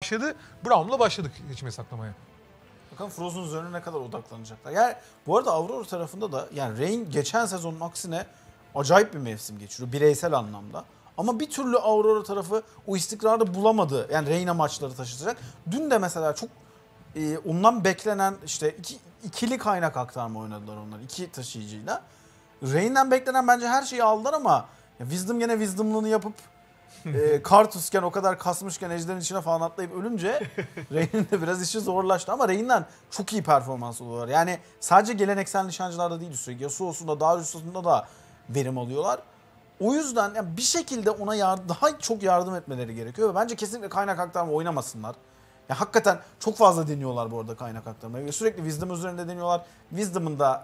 başladı. Braum'la başladık seçim hesaplamaya. Bakalım Frozen üzerine ne kadar odaklanacaklar. Yani bu arada Aurora tarafında da yani Reign geçen sezonun aksine acayip bir mevsim geçiriyor bireysel anlamda. Ama bir türlü Aurora tarafı o istikrarı bulamadı. Yani Reign'e maçları taşıtacak. Dün de mesela çok ondan beklenen işte ikili kaynak aktarma oynadılar onlar. İki taşıyıcıyla. Reign'den beklenen bence her şeyi aldılar ama Wisdom gene Wisdom'lığını yapıp Karthus'ken o kadar kasmışken ejderin içine falan atlayıp ölünce Reign'in de biraz işi zorlaştı ama Reign'den çok iyi performans oluyorlar. Yani sadece geleneksel nişancılarda değil üstelik Yasuo'sunda, Darius'unda da verim alıyorlar. O yüzden yani bir şekilde ona daha çok yardım etmeleri gerekiyor ve bence kesinlikle kaynak aktarma oynamasınlar. Ya hakikaten çok fazla deniyorlar bu arada kaynak aktarmayı ve sürekli Wisdom üzerinde deniyorlar. Wisdom'ın da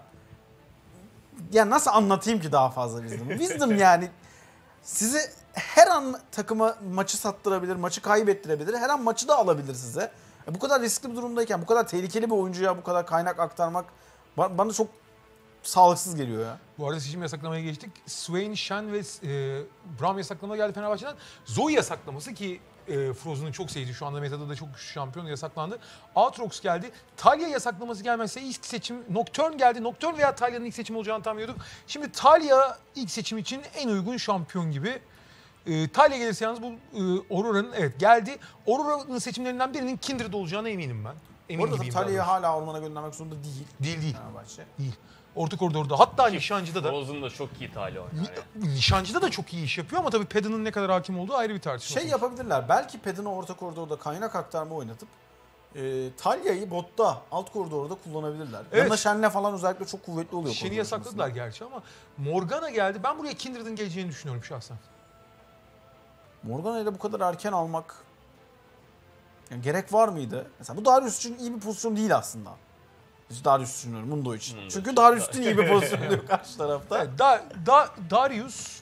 ya nasıl anlatayım ki daha fazla Wisdom'ı? Wisdom yani sizi her an takıma maçı sattırabilir, maçı kaybettirebilir, her an maçı da alabilir size. Bu kadar riskli bir durumdayken, bu kadar tehlikeli bir oyuncuya bu kadar kaynak aktarmak bana çok sağlıksız geliyor ya. Bu arada seçim yasaklamaya geçtik. Swain, Shen ve Braum yasaklama geldi Fenerbahçe'den. Zoe yasaklaması ki Frozen'ın çok sevdiği, şu anda metada da çok güçlü şampiyon yasaklandı. Aatrox geldi. Talia yasaklaması gelmezse ilk seçim Nocturne geldi. Nocturne veya Talia'nın ilk seçim olacağını tahmin ediyorduk. Şimdi Talia ilk seçim için en uygun şampiyon gibi. Talia gelirse yalnız bu Aurora'nın evet geldi. Aurora'nın seçimlerinden birinin Kindred olacağına eminim ben. Emin Orada Talia'yı hala ormana göndermek zorunda değil. Değil. Fenerbahçe. Değil. Orta koridorda hatta Nişancı'da da. Frozen da çok iyi Talia oynar yani. Nişancı'da da çok iyi iş yapıyor ama tabii Pedon'un ne kadar hakim olduğu ayrı bir tartışma. Şey yapabilirler. Belki Pedon'u orta koridorda kaynak aktarma oynatıp Talia'yı botta, alt koridorda kullanabilirler. Evet. Yanına Shen'le falan özellikle çok kuvvetli oluyor. Shen'i yasakladılar gerçi ama Morgana geldi. Ben buraya Kindred'in geleceğini düşünüyorum şahsen. Morgana'yı da bu kadar erken almak yani gerek var mıydı? Mesela bu Darius için iyi bir pozisyon değil aslında. Biz Darius düşünüyorum Mundo için. Çünkü Darius için iyi bir pozisyon diyor karşı tarafta. Evet, Darius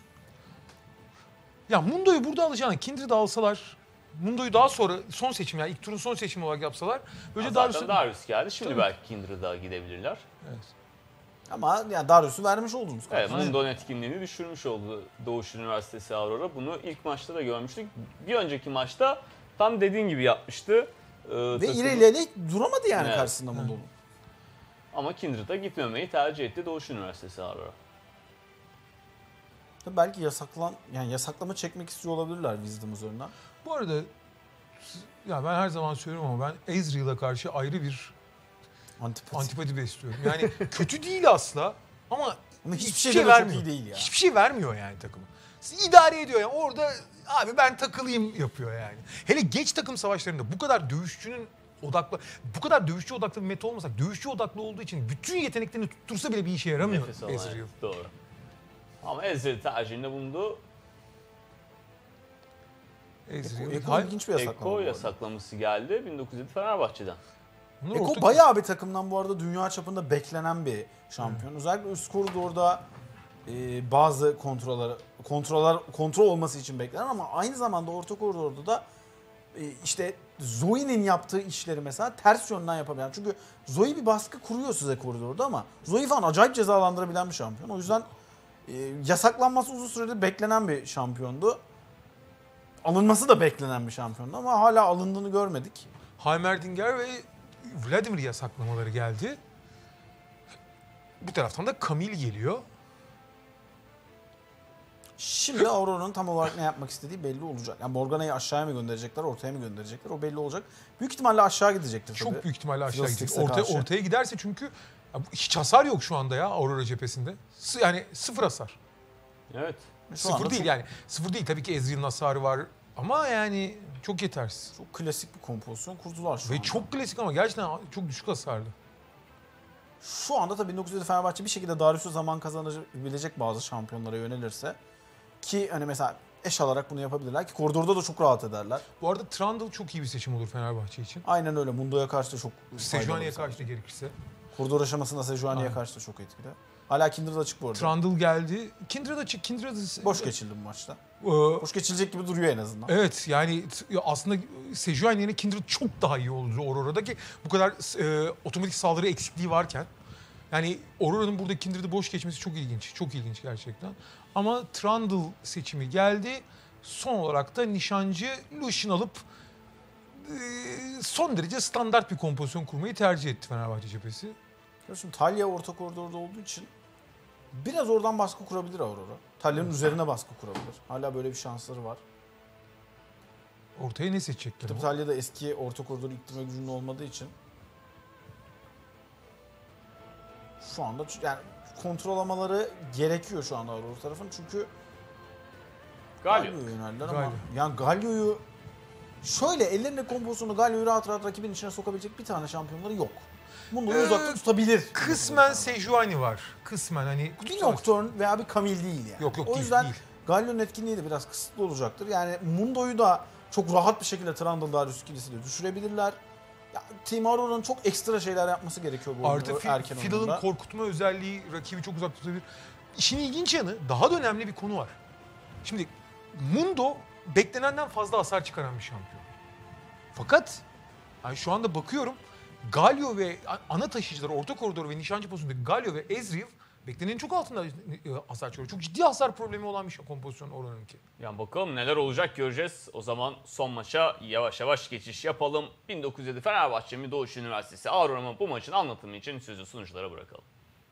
ya Mundo'yu burada alacağını Kindred'i alsalar, Mundo'yu daha sonra son seçim yani ilk turun son seçimi olarak yapsalar böylece Zaten Darius geldi. Şimdi Tabii. belki Kindred'a gidebilirler. Evet. Ama yani Darius'u vermiş oldunuz. Evet, Mundo'nun etkinliğini düşürmüş oldu Doğuş Üniversitesi Aurora. Bunu ilk maçta da görmüştük. Bir önceki maçta tam dediğin gibi yapmıştı. Ve İrelia duramadı yani Evet. karşısında Mundo'nun. Ama Kindred'a gitmemeyi tercih etti Doğuş Üniversitesi Aurora. Belki yasaklama çekmek istiyor olabilirler Wisdom üzerinden. Bu arada ya ben her zaman söylüyorum ama ben Ezreal'a karşı ayrı bir antipati besliyorum. Yani kötü değil asla ama hiçbir şey de çok iyi değil ya. Hiçbir şey vermiyor yani takımı. İdare ediyor yani orada abi ben takılayım yapıyor yani. Hele geç takım savaşlarında bu kadar dövüşçünün bu kadar dövüşçü odaklı bir meta olmasak, dövüşçü odaklı olduğu için bütün yeteneklerini tuttursa bile bir işe yaramıyor Nefes alan, Ezreal. doğru. Ama Ezreal tercihinde bulundu. Eko ilginç bir yasaklama. Eko yasaklaması geldi 1907 Fenerbahçe'den. Eko bayağı bir takımdan bu arada dünya çapında beklenen bir şampiyon. Özellikle üst koridorda bazı kontrol olması için beklenen ama aynı zamanda orta koridorda da işte Zoe'nin yaptığı işleri mesela ters yönden yapabilen. Çünkü Zoe bir baskı kuruyor size koridorda ama Zoe falan acayip cezalandırabilen bir şampiyon. O yüzden yasaklanması uzun süredir beklenen bir şampiyondu. Alınması da beklenen bir şampiyondu ama hala alındığını görmedik. Heimerdinger ve Vladimir yasaklamaları geldi. Bu taraftan da Camille geliyor. Şimdi Aurora'nın tam olarak ne yapmak istediği belli olacak. Yani Morgana'yı aşağıya mı gönderecekler, ortaya mı gönderecekler o belli olacak. Büyük ihtimalle aşağı gidecektir tabii. Çok büyük ihtimalle aşağı gidecek. Fiddlesticks'e Ortaya giderse çünkü hiç hasar yok şu anda ya Aurora cephesinde. Yani sıfır hasar. Evet. Sıfır değil yani. Sıfır değil tabii ki Ezreal'ın hasarı var ama yani çok yetersiz. Çok klasik bir kompozisyon kurdular şu anda. Ve çok klasik ama gerçekten çok düşük hasarlı. Şu anda tabii 1907 Fenerbahçe bir şekilde Darius'u zaman kazanabilecek bazı şampiyonlara yönelirse ki hani mesela eş alarak bunu yapabilirler ki koridorda da çok rahat ederler. Bu arada Trundle çok iyi bir seçim olur Fenerbahçe için. Aynen öyle. Mundo'ya karşı da çok Sejuani'ye karşı da gerekirse. Koridor aşamasında Sejuani'ye karşı da çok etkili. Hala Kindred açık bu arada. Trundle geldi. Kindred açık. Boş geçildi bu maçta. Boş geçilecek gibi duruyor en azından. Evet yani aslında Sejuani yerine Kindred çok daha iyi oldu Aurora'daki bu kadar otomatik saldırı eksikliği varken. Yani Aurora'nın burada Kindred'i boş geçmesi çok ilginç. Çok ilginç gerçekten. Ama Trundle seçimi geldi. Son olarak da nişancı Lucian alıp son derece standart bir kompozisyon kurmayı tercih etti Fenerbahçe cephesi. Şimdi Talya orta koridorda olduğu için biraz oradan baskı kurabilir Aurora. Talya'nın üzerine baskı kurabilir. Hala böyle bir şansları var. Ortaya ne seçecekler? Tabii Talya'da eski orta koridoru ittirme gücünün olmadığı için şu anda yani kontrol almaları gerekiyor şu anda Aurora tarafın çünkü Galio. Galio'ya yöneldiler Galio. ama yani Galio'yu şöyle ellerinde kompozisyonu Galio'yu rahat rahat rakibin içine sokabilecek bir tane şampiyonları yok. Bunları uzakta tutabilir. Kısmen Sejuani var. Kısmen hani bir Nocturne veya bir Camille değil yani. Yok, O değil, yüzden değil. Galio'nun etkinliği de biraz kısıtlı olacaktır. Yani Mundo'yu da çok rahat bir şekilde Trundle Darius ikilisiyle düşürebilirler. Ya, Team Aurora'nın çok ekstra şeyler yapması gerekiyor bu Artı erken Fiddle'ın oyunda. korkutma özelliği rakibi çok uzak tutabilir. İşin ilginç yanı daha da önemli bir konu var. Şimdi Mundo beklenenden fazla hasar çıkaran bir şampiyon. Fakat yani şu anda bakıyorum Galio ve ana taşıyıcılar orta koridor ve nişancı pozisyondaki Galio ve Ezreal beklenenin çok altında hasar çıkarıyor. Çok ciddi hasar problemi olan bir kompozisyon oranınki. Yani bakalım neler olacak göreceğiz. O zaman son maça yavaş yavaş geçiş yapalım. 1907 Fenerbahçe mi Doğuş Üniversitesi Aurora mı bu maçın anlatımı için sözü sunuculara bırakalım.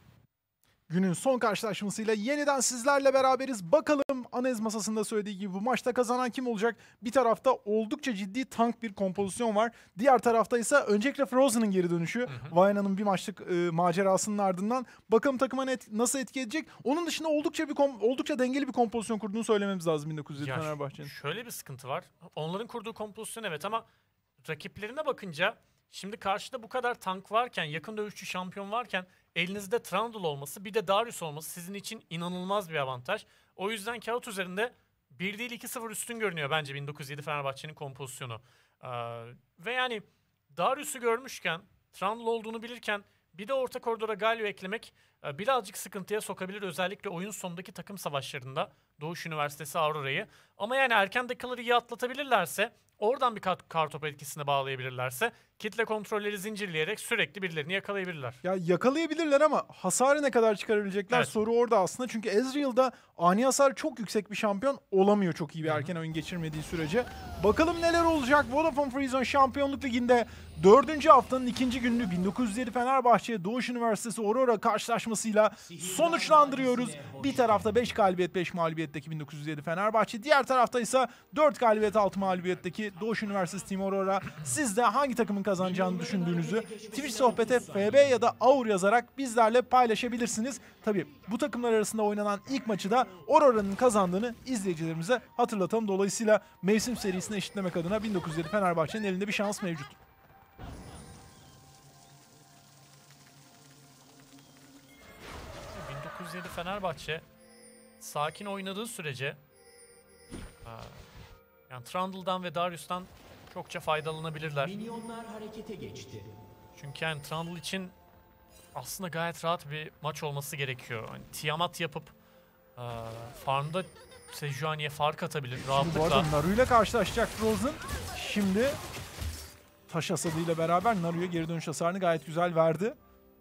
Günün son karşılaşmasıyla yeniden sizlerle beraberiz. Bakalım analiz masasında söylediği gibi bu maçta kazanan kim olacak? Bir tarafta oldukça ciddi tank bir kompozisyon var. Diğer tarafta ise öncelikle Frozen'ın geri dönüşü. Viyana'nın bir maçlık macerasının ardından bakalım takıma nasıl etki edecek? Onun dışında oldukça dengeli bir kompozisyon kurduğunu söylememiz lazım 1907 Ya Fenerbahçe'nin. şöyle bir sıkıntı var. Onların kurduğu kompozisyon evet ama rakiplerine bakınca şimdi karşıda bu kadar tank varken, yakın dövüşçü şampiyon varken elinizde Trundle olması bir de Darius olması sizin için inanılmaz bir avantaj. O yüzden kağıt üzerinde 1 değil 2-0 üstün görünüyor bence 1907 Fenerbahçe'nin kompozisyonu. Ve yani Darius'u görmüşken, Trundle olduğunu bilirken bir de orta koridora Galio eklemek birazcık sıkıntıya sokabilir. Özellikle oyun sonundaki takım savaşlarında Doğuş Üniversitesi Aurora'yı. Ama yani erken dakikaları iyi atlatabilirlerse, oradan bir kartopu etkisine bağlayabilirlerse kitle kontrolleri zincirleyerek sürekli birilerini yakalayabilirler. Ya yakalayabilirler ama hasarı ne kadar çıkarabilecekler Evet. soru orada aslında. Çünkü Ezreal'da ani hasar çok yüksek bir şampiyon olamıyor çok iyi bir erken oyun geçirmediği sürece. Bakalım neler olacak Vodafone Freezone Şampiyonluk Ligi'nde 4. haftanın 2. gününü 1907 Fenerbahçe Doğuş Üniversitesi Aurora karşılaşmasıyla sonuçlandırıyoruz. Bir tarafta 5 galibiyet 5 mağlubiyetteki 1907 Fenerbahçe, diğer tarafta ise 4 galibiyet 6 mağlubiyetteki Doğuş Üniversitesi Team Aurora. Siz de hangi takımın kazanacağını düşündüğünüzü Twitch sohbete FB ya da AUR yazarak bizlerle paylaşabilirsiniz. Tabii bu takımlar arasında oynanan ilk maçı da Aurora'nın kazandığını izleyicilerimize hatırlatalım. Dolayısıyla mevsim serisini eşitlemek adına 1907 Fenerbahçe'nin elinde bir şans mevcut. Ee, 1907 Fenerbahçe sakin oynadığı sürece yani Trundle'dan ve Darius'tan çokça faydalanabilirler. Minyonlar harekete geçti. Çünkü yani Trundle için aslında gayet rahat bir maç olması gerekiyor. Hani Tiamat yapıp farmda Sejuani'ye fark atabilir Şimdi bu rahatlıkla. arada Naru ile karşılaşacak Frozen. Şimdi taş hasadıyla beraber Naru'ya geri dönüş hasarını gayet güzel verdi.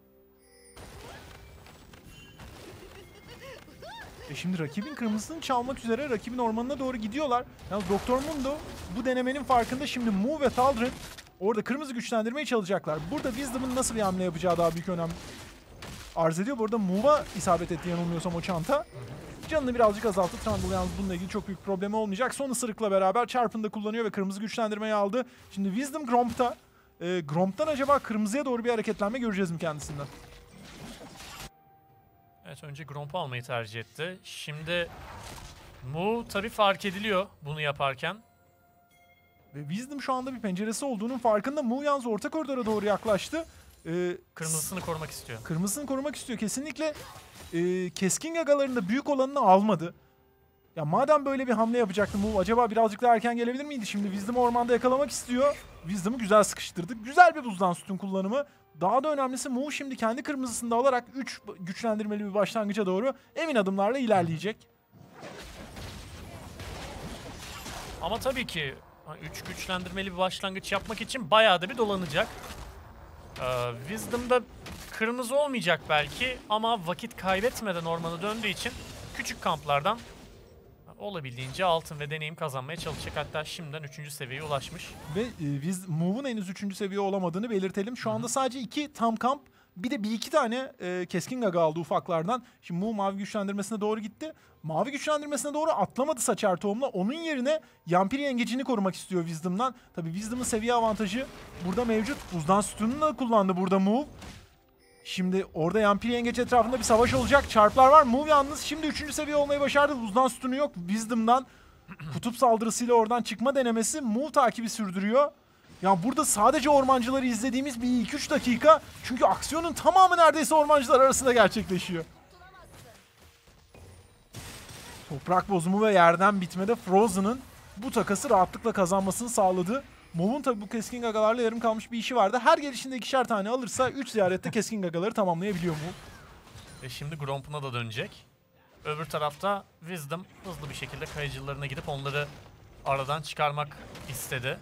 Şimdi rakibin kırmızısını çalmak üzere rakibin ormanına doğru gidiyorlar. Yalnız Dr. Mundo bu denemenin farkında. Şimdi Mu ve Tal'Darim orada kırmızı güçlendirmeyi çalacaklar. Burada Wisdom'ın nasıl bir hamle yapacağı daha büyük önem arz ediyor. Bu arada Mu'ya isabet etti yanılmıyorsam o çanta. Canını birazcık azalttı. Trundle yalnız bununla ilgili çok büyük problemi olmayacak. Son ısırıkla beraber çarpını da kullanıyor ve kırmızı güçlendirmeyi aldı. Şimdi Wisdom Gromp'ta. Gromp'tan acaba kırmızıya doğru bir hareketlenme göreceğiz mi kendisinden? Evet, önce Gromp'u almayı tercih etti. Şimdi Mu tabii fark ediliyor bunu yaparken. Ve Wisdom şu anda bir penceresi olduğunun farkında. Mu yalnız orta koridora doğru yaklaştı. Kırmızısını korumak istiyor. Kırmızısını korumak istiyor. Kesinlikle keskin gagalarında büyük olanını almadı. Ya madem böyle bir hamle yapacaktı Mu, acaba birazcık daha erken gelebilir miydi? Şimdi Wisdom'u ormanda yakalamak istiyor. Wisdom'u güzel sıkıştırdı. Güzel bir buzdan sütun kullanımı. Daha da önemlisi Mu şimdi kendi kırmızısını da alarak 3 güçlendirmeli bir başlangıca doğru emin adımlarla ilerleyecek. Ama tabii ki 3 güçlendirmeli bir başlangıç yapmak için bayağı da bir dolanacak. Wisdom'da kırmızı olmayacak belki ama vakit kaybetmeden ormana döndüğü için küçük kamplardan olabildiğince altın ve deneyim kazanmaya çalışacak. Hatta şimdiden 3. seviyeye ulaşmış. Ve biz Move'un henüz 3. seviye olamadığını belirtelim. Şu anda sadece 2 tam kamp, bir de bir iki tane keskin gaga aldı ufaklardan. Şimdi Move mavi güçlendirmesine doğru gitti. Mavi güçlendirmesine doğru atlamadı Saçar Tohum'la. Onun yerine Yampir Yengecini korumak istiyor Wisdom'dan. Tabii Wisdom'ın seviye avantajı burada mevcut. Buzdan sütununu da kullandı burada Move. Şimdi orada Yampir Yengeç etrafında bir savaş olacak. Çarplar var. Move yalnız şimdi 3. seviye olmayı başardı. Buzdan sütunu yok. Wisdom'dan kutup saldırısıyla oradan çıkma denemesi. Move takibi sürdürüyor. Ya burada sadece ormancıları izlediğimiz bir 2-3 dakika. Çünkü aksiyonun tamamı neredeyse ormancılar arasında gerçekleşiyor. Toprak bozumu ve yerden bitmede Frozen'ın bu takası rahatlıkla kazanmasını sağladı. Move'un tabi bu keskin gagalarla yarım kalmış bir işi vardı. Her gelişinde 2'şer tane alırsa 3 ziyarette keskin gagaları tamamlayabiliyor Move. Ve şimdi Gromp'una da dönecek. Öbür tarafta Wisdom hızlı bir şekilde kayıcılarına gidip onları aradan çıkarmak istedi.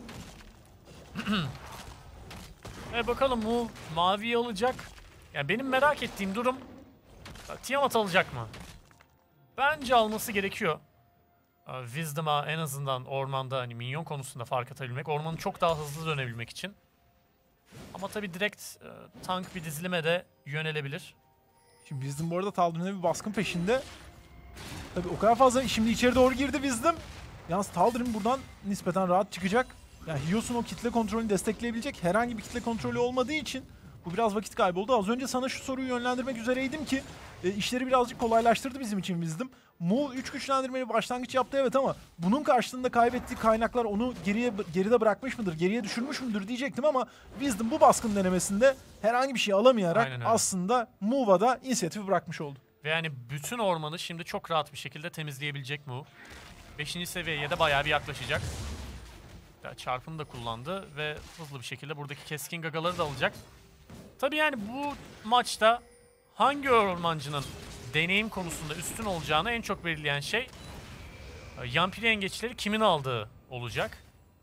Bakalım Move maviyi alacak. Yani benim merak ettiğim durum Tiamat alacak mı? Bence alması gerekiyor. Wisdom'a en azından ormanda hani minyon konusunda fark atabilmek, ormanı çok daha hızlı dönebilmek için. Ama tabii direkt tank bir dizilime de yönelebilir. Şimdi Wisdom bu arada Tal'Darim'e bir baskın peşinde. Tabii o kadar fazla şimdi içeri doğru girdi Wisdom. Yalnız Tal'Darim buradan nispeten rahat çıkacak. Yani Hios'un o kitle kontrolünü destekleyebilecek herhangi bir kitle kontrolü olmadığı için bu biraz vakit kaybı oldu. Az önce sana şu soruyu yönlendirmek üzereydim ki işleri birazcık kolaylaştırdı bizim için Wisdom. Move 3 güçlendirmeyi başlangıç yaptı evet ama bunun karşılığında kaybettiği kaynaklar onu geride bırakmış mıdır, geriye düşürmüş müdür diyecektim ama Wisdom bu baskın denemesinde herhangi bir şey alamayarak aslında Move'a da inisiyatifi bırakmış oldu. Ve yani bütün ormanı şimdi çok rahat bir şekilde temizleyebilecek Move. 5. seviyeye de bayağı bir yaklaşacak. Çarpını da kullandı ve hızlı bir şekilde buradaki keskin gagaları da alacak. Tabii yani bu maçta hangi ormancının deneyim konusunda üstün olacağını en çok belirleyen şey Yampir Yengeçleri kimin aldığı olacak.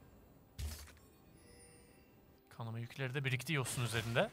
Kanama yükleri de birikti Yos'un üzerinde.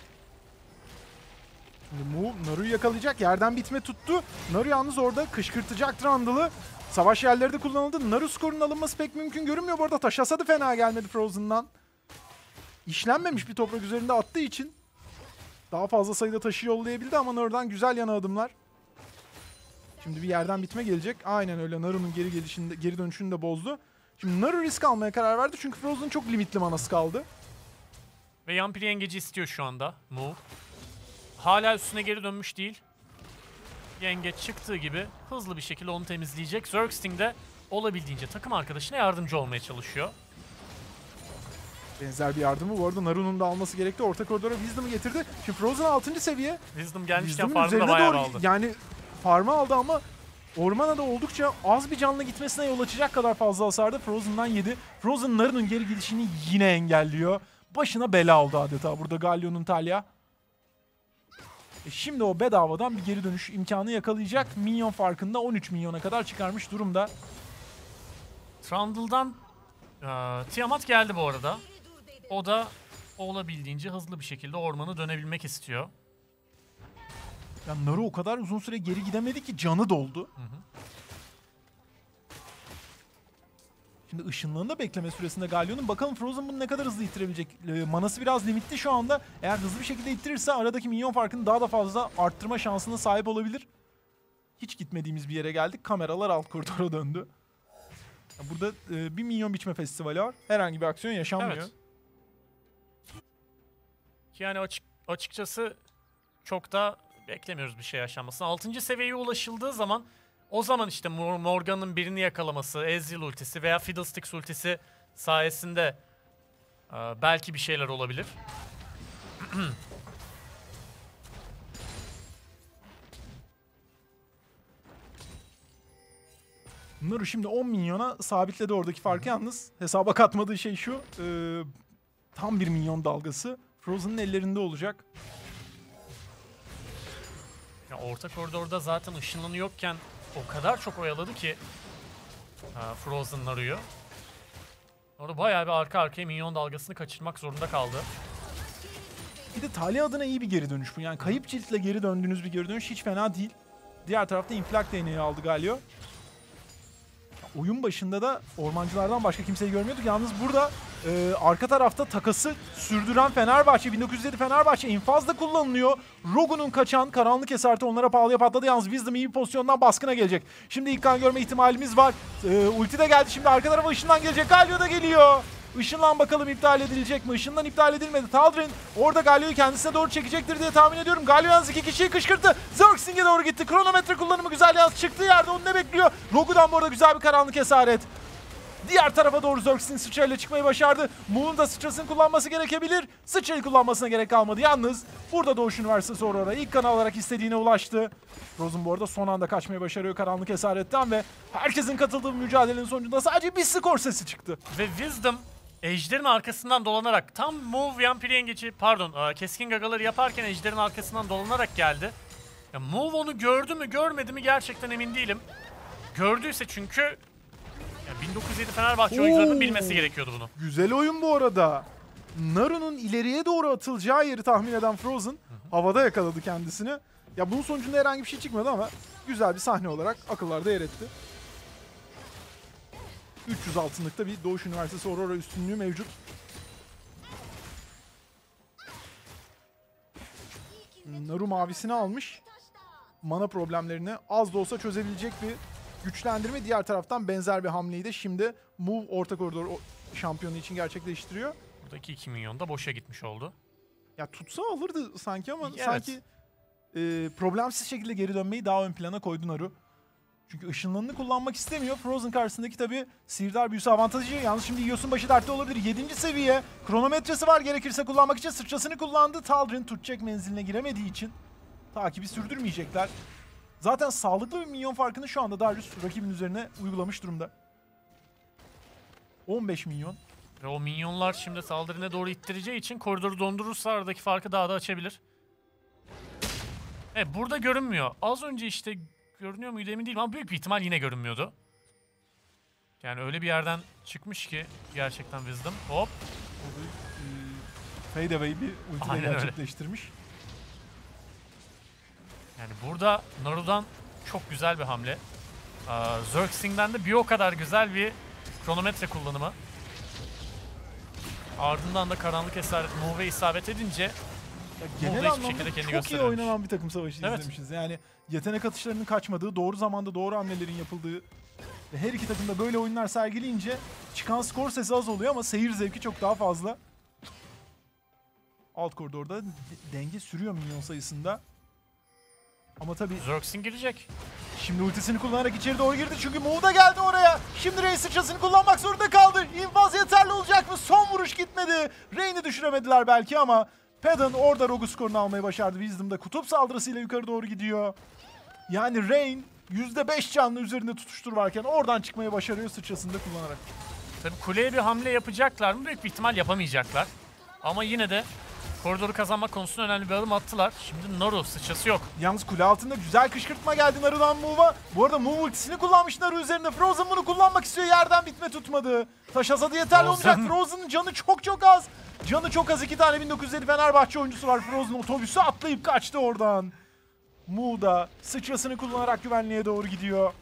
Şimdi Move Naru'yu yakalayacak. Yerden bitme tuttu. Naru yalnız orada kışkırtacak Trundle'ı. Savaş yerleri de kullanıldı. Naru skorunun alınması pek mümkün görünmüyor. Bu arada taş hasadı fena gelmedi Frozen'dan. İşlenmemiş bir toprak üzerinde attığı için daha fazla sayıda taşı yollayabildi ama Naru'dan güzel yana adımlar. Şimdi bir yerden bitme gelecek. Aynen öyle Naru'nun geri dönüşünü de bozdu. Şimdi Naru risk almaya karar verdi çünkü Frozen'ın çok limitli manası kaldı. Ve Yampir Yengeci istiyor şu anda Move. Hala üstüne geri dönmüş değil. Yengeç çıktığı gibi hızlı bir şekilde onu temizleyecek. Zergsting de olabildiğince takım arkadaşına yardımcı olmaya çalışıyor. Benzer bir yardımı bu arada Naru'nun da alması gerekti. Orta koridora Wisdom'u getirdi. Şimdi Frozen 6. seviye. Wisdom gelmişken Wisdom'un farmı da üzerine bayağı doğru aldı. yani farmı aldı ama ormana da oldukça az bir canlı gitmesine yol açacak kadar fazla hasarda Frozen'dan yedi. Frozen Naru'nun geri gidişini yine engelliyor. Başına bela oldu adeta burada Galio'nun Talia. Şimdi o bedavadan bir geri dönüş imkanı yakalayacak. Minyon farkında 13 milyona kadar çıkarmış durumda. Trundle'dan Tiamat geldi bu arada. O da olabildiğince hızlı bir şekilde ormanı dönebilmek istiyor. Ya Naru o kadar uzun süre geri gidemedi ki canı doldu. Şimdi ışınlığında bekleme süresinde Galio'nun bakalım Frozen bunu ne kadar hızlı ittirebilecek. Manası biraz limitli şu anda. Eğer hızlı bir şekilde ittirirse aradaki minyon farkını daha da fazla arttırma şansına sahip olabilir. Hiç gitmediğimiz bir yere geldik. Kameralar alt koridora döndü. Burada bir minyon biçme festivali var. Herhangi bir aksiyon yaşanmıyor. Evet. Yani açıkçası çok da beklemiyoruz bir şey yaşanmasını. 6. seviyeye ulaşıldığı zaman o zaman işte Morgan'ın birini yakalaması, Ezreal ultisi veya Fiddlesticks ultisi sayesinde belki bir şeyler olabilir. Naru şimdi 10 milyona sabitledi oradaki farkı yalnız. Hesaba katmadığı şey şu. Tam bir minyon dalgası. Frozen'ın ellerinde olacak. Ya orta koridorda zaten ışınlanı yokken o kadar çok oyaladı ki Frozen Naru'yu. Orada bayağı bir arka arkaya minyon dalgasını kaçırmak zorunda kaldı. Bir de Talia adına iyi bir geri dönüş bu. Yani kayıp ciltle geri döndüğünüz bir geri dönüş hiç fena değil. Diğer tarafta inflak değneği aldı Galio. oyun başında da ormancılardan başka kimseyi görmüyorduk. Yalnız burada arka tarafta takası sürdüren Fenerbahçe, 1907 Fenerbahçe infaz da kullanılıyor. Rogu'nun kaçan karanlık esareti onlara pahalıya patladı. Yalnız Wisdom iyi bir pozisyondan baskına gelecek. Şimdi ilk kan görme ihtimalimiz var. Ulti de geldi, şimdi arka tarafa ışından gelecek. Galio da geliyor. Işınlan bakalım iptal edilecek mi? Işından iptal edilmedi. Tal'Darim orada Galio'yu kendisine doğru çekecektir diye tahmin ediyorum. Galio yalnız 2 kişiyi kışkırttı. Zergsting'e doğru gitti. Kronometre kullanımı güzel, yalnız çıktığı yerde onu ne bekliyor? Rogu'dan bu arada güzel bir karanlık esaret. Diğer tarafa doğru Zergsting sıçrayla çıkmayı başardı. Moon'un da sıçrasını kullanması gerekebilir. Sıçrayı kullanmasına gerek kalmadı. Yalnız burada Doğuş Üniversitesi Aurora ilk kan alarak istediğine ulaştı. Frozen bu arada son anda kaçmayı başarıyor karanlık esaretten ve herkesin katıldığı mücadelenin sonucunda sadece bir skor sesi çıktı. Ve Wisdom Ejder'in arkasından dolanarak tam move Yampiri yengeci keskin gagaları yaparken Ejder'in arkasından dolanarak geldi. Ya move onu gördü mü görmedi mi gerçekten emin değilim. Gördüyse çünkü ya 1907 Fenerbahçe oyuncularının bilmesi gerekiyordu bunu. Güzel oyun bu arada. Naru'nun ileriye doğru atılacağı yeri tahmin eden Frozen havada yakaladı kendisini. Ya bunun sonucunda herhangi bir şey çıkmadı ama güzel bir sahne olarak akıllarda yer etti. 300 altınlıkta bir Doğuş Üniversitesi Aurora üstünlüğü mevcut. Naru mavisini almış. Mana problemlerini az da olsa çözebilecek bir güçlendirme. Diğer taraftan benzer bir hamleyi de şimdi Move orta koridor şampiyonu için gerçekleştiriyor. Buradaki 2 milyon da boşa gitmiş oldu. Ya tutsa alırdı sanki ama Evet. sanki problemsiz şekilde geri dönmeyi daha ön plana koydu Naru. Çünkü ışınlanını kullanmak istemiyor. Frozen karşısındaki tabii sihirdar büyüsü avantajı. Yalnız şimdi Yos'un başı dertte olabilir. 7. seviye. Kronometresi var, gerekirse kullanmak için sıçrasını kullandı. Tal'Darim tutacak menziline giremediği için takibi sürdürmeyecekler. Zaten sağlıklı bir minyon farkını şu anda Darius rakibin üzerine uygulamış durumda. 15 milyon. Ve o minyonlar şimdi saldırına doğru ittireceği için koridoru dondurursa aradaki farkı daha da açabilir. Evet, burada görünmüyor. Az önce işte görünüyor muydu emin değilim ama büyük bir ihtimal yine görünmüyordu. Yani öyle bir yerden çıkmış ki gerçekten Wisdom. Hop. Fade away bir ulti de Aynen öyle. gerçekleştirmiş. Yani burada Naru'dan çok güzel bir hamle. Zergsting'den de bir o kadar güzel bir kronometre kullanımı. Ardından da karanlık esaret move'e isabet edince Ya Burada genel hiçbir anlamda şekilde kendini çok iyi gösterememiş. oynanan bir takım savaşı Evet. izlemişiz. Yani yetenek atışlarının kaçmadığı, doğru zamanda doğru hamlelerin yapıldığı ve her iki takım da böyle oyunlar sergileyince çıkan skor sesi az oluyor ama seyir zevki çok daha fazla. Alt koridorda denge sürüyor minyon sayısında. Ama tabii Zergsting girecek. şimdi ultisini kullanarak içeri doğru girdi çünkü Mu da geldi oraya. Şimdi Rain sıçrasını kullanmak zorunda kaldı. İnfaz yeterli olacak mı? Son vuruş gitmedi. Rain'i düşüremediler belki ama Pedon orada Rogu skorunu almayı başardı. Wisdom'da kutup saldırısıyla yukarı doğru gidiyor. Yani Rain %5 canlı üzerinde tutuştur varken oradan çıkmayı başarıyor sıçrasını da kullanarak. Tabii kuleye bir hamle yapacaklar mı? Büyük bir ihtimal yapamayacaklar. Ama yine de koridoru kazanmak konusunda önemli bir adım attılar. Şimdi Naru sıçrası yok. Yalnız kule altında güzel kışkırtma geldi Naru'dan Mu'va. Bu arada Mu ultisini kullanmış Naru üzerinde. Frozen bunu kullanmak istiyor. Yerden bitme tutmadı. Taş hasadı yeterli olmayacak. Frozen'ın canı çok az. Canı çok az. 2 tane 1907 Fenerbahçe oyuncusu var. Frozen otobüsü atlayıp kaçtı oradan. Mu da sıçrasını kullanarak güvenliğe doğru gidiyor.